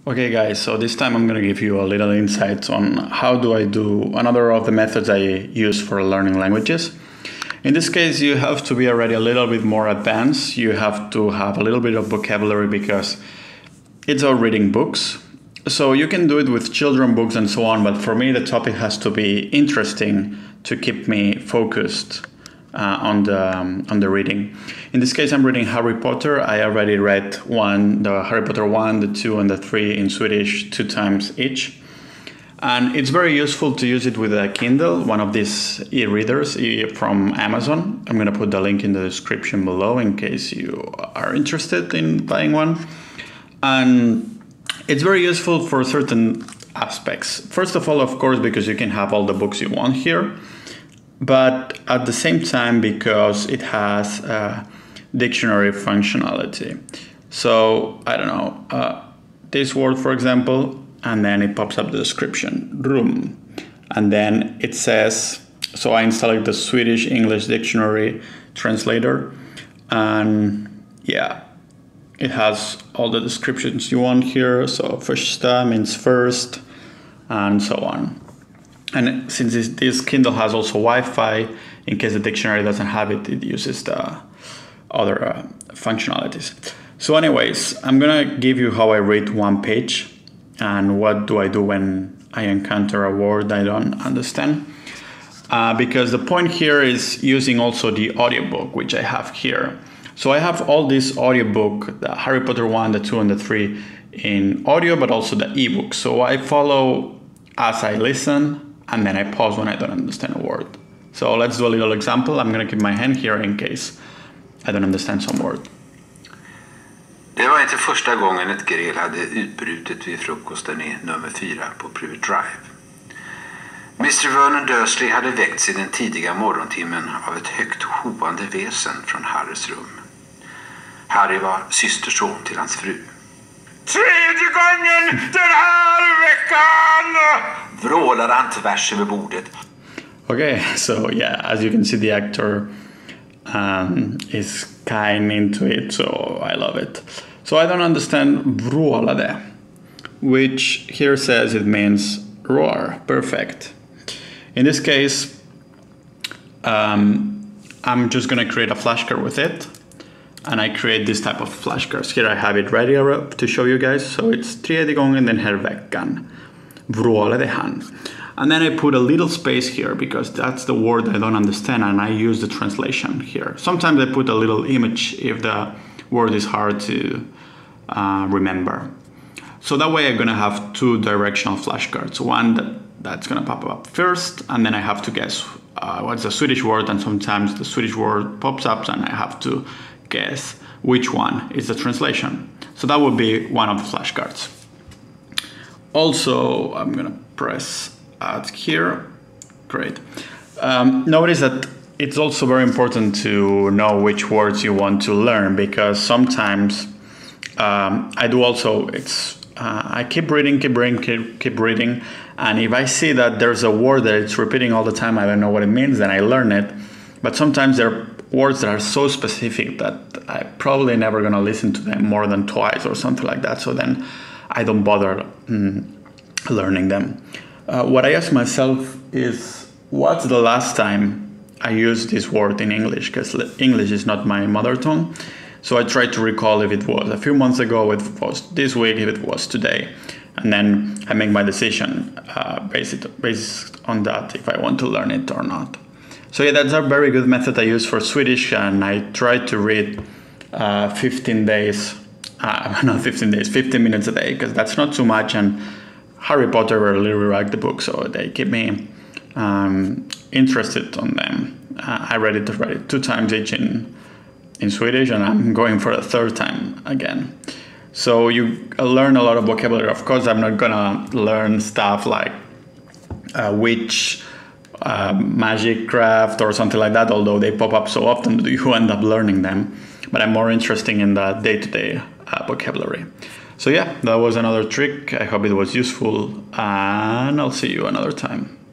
Okay guys, so this time I'm going to give you a little insight on how do I do another of the methods I use for learning languages. In this case, you have to be already a little bit more advanced. You have to have a little bit of vocabulary because it's all reading books. So you can do it with children books and so on, but for me the topic has to be interesting to keep me focused on the reading. In this case, I'm reading Harry Potter. I already read the Harry Potter 1, the 2 and the 3 in Swedish 2 times each. And it's very useful to use it with a Kindle, one of these e-readers from Amazon. I'm going to put the link in the description below in case you are interested in buying one. And it's very useful for certain aspects. First of all, of course, because you can have all the books you want here. But at the same time, because it has a dictionary functionality. So, I don't know, this word, for example, and then it pops up the description, room. And then it says, so I installed the Swedish English dictionary translator. And yeah, it has all the descriptions you want here. So första means first, and so on. And since this Kindle has also Wi-Fi, in case the dictionary doesn't have it, it uses the other functionalities. So anyways, I'm gonna give you how I read one page and what do I do when I encounter a word I don't understand. Because the point here is using also the audiobook, which I have here. So I have all this audiobook, the Harry Potter 1, the 2 and the 3 in audio, but also the ebook. So I follow as I listen, and then I pause when I don't understand a word. So let's do a little example. I'm going to keep my hand here in case I don't understand some word. Det var inte första gången ett gräl hade utbrutit vid frukosten i nummer 4 på Private Drive. Mr. Vernon Dursley hade väckts i den tidiga morgontimmen av ett högt hoande väsen från Harrys rum. Harry var systerson till hans fru. Tredje gången den här veckan! Vrålade han tvärs över bordet. Okay, so yeah, as you can see, the actor is kind into it, so I love it. So I don't understand vrålade, which here says it means roar, perfect. In this case, I'm just gonna create a flashcard with it. And I create this type of flashcards. Here I have it ready to show you guys. So it's tredje gången den här veckan. Vrålade han. And then I put a little space here because that's the word I don't understand and I use the translation here. Sometimes I put a little image if the word is hard to remember. So that way I'm gonna have two directional flashcards. One that's gonna pop up first and then I have to guess what's the Swedish word, and sometimes the Swedish word pops up and I have to guess which one is the translation. So that would be one of the flashcards. Also, I'm gonna press add here. Great. Notice that it's also very important to know which words you want to learn, because sometimes I do also, I keep reading, and if I see that there's a word that it's repeating all the time, I don't know what it means, then I learn it. But sometimes there are words that are so specific that I'm probably never gonna listen to them more than twice or something like that. So then I don't bother learning them. What I ask myself is, what's the last time I used this word in English? Because English is not my mother tongue. So I try to recall if it was a few months ago, if it was this week, if it was today. And then I make my decision based on that, if I want to learn it or not. So yeah, that's a very good method I use for Swedish, and I try to read 15 minutes a day, because that's not too much, and Harry Potter really like the book, so they keep me interested on them. I read it 2 times each in Swedish, and I'm going for a 3rd time again. So you learn a lot of vocabulary. Of course, I'm not gonna learn stuff like which magic craft or something like that, although they pop up so often that you end up learning them. But I'm more interested in the day-to-day vocabulary. So yeah, that was another trick. I hope it was useful, and I'll see you another time.